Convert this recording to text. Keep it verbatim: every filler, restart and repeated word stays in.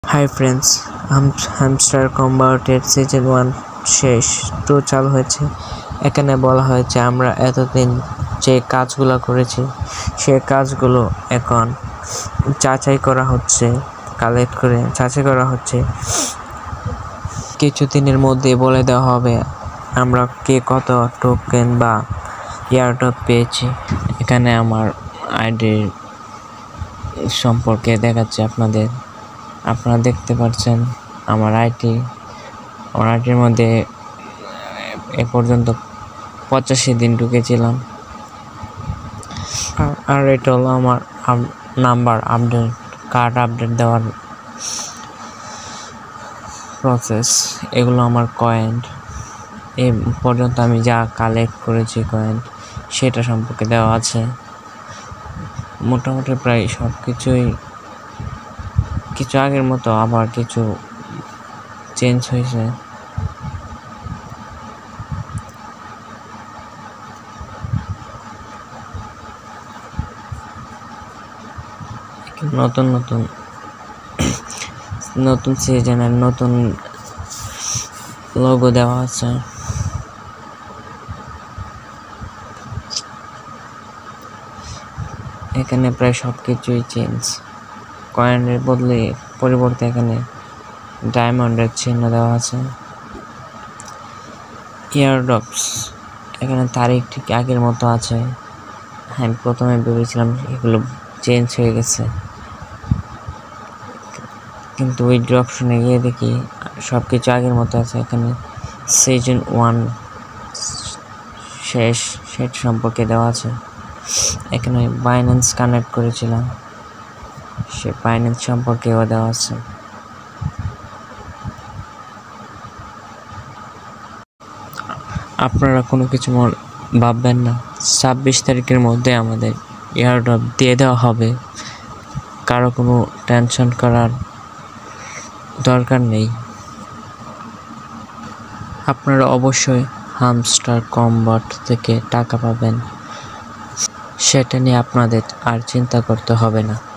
High friends, hamster কম্বাটের season one শেষ, two চালু হয়েছে। এখানে বলা হয়েছে আমরা এতদিন যে কাজগুলো করেছি সে কাজগুলো এখন যাচাই করা হচ্ছে, কালেক্ট করে যাচাই করা হচ্ছে। কিছুদিনের মধ্যে বলে দেওয়া হবে আমরা কে কত টোকেন বা এয়ারড্রপ পেয়েছি। এখানে আমার আইডির সম্পর্কে দেখাচ্ছে আপনাদের, আপনারা দেখতে পাচ্ছেন আমার আইটি। আমার আইটির মধ্যে এ পর্যন্ত পঁচাশি দিন ঢুকেছিলাম। আর এটা হলো আমার নাম্বার আপডেট, কার্ড আপডেট দেওয়ার প্রসেস। এগুলো আমার কয়েন, এ পর্যন্ত আমি যা কালেক্ট করেছি কয়েন সেটা সম্পর্কে দেওয়া আছে। মোটামুটি প্রায় সব কিছুই কিছু আগের মতো, আবার কিছু চেঞ্জ হয়েছে। নতুন নতুন নতুন সিজনের নতুন লোগো দেওয়া আছে। এখানে প্রায় সব কিছুই চেঞ্জ। কয়েনের বদলে পরিবর্তে এখানে ডায়মন্ডের চিহ্ন দেওয়া আছে। এয়ারড্রপস এখানে তারিখ ঠিক আগের মতো আছে। হ্যাঁ, প্রথমে ভেবেছিলাম এগুলো চেঞ্জ হয়ে গেছে, কিন্তু উইথড্র অপশনে গিয়ে দেখি সব কিছু আগের মতো আছে। এখানে সিজন ওয়ান শেষ, সেট সম্পর্কে দেওয়া আছে। এখানে বাইন্যান্স কানেক্ট করেছিলাম, সে বাইন্যান্স সম্পর্কেও দেওয়া আছে। আপনারা কোনো কিছু ভাববেন না, ছাব্বিশ তারিখের মধ্যে আমাদের এয়ারড্রপ দিয়ে দেওয়া হবে। কারো কোনো টেনশন করার দরকার নেই। আপনারা অবশ্যই হ্যামস্টার কম্বাট থেকে টাকা পাবেন, সেটা নিয়ে আপনাদের আর চিন্তা করতে হবে না।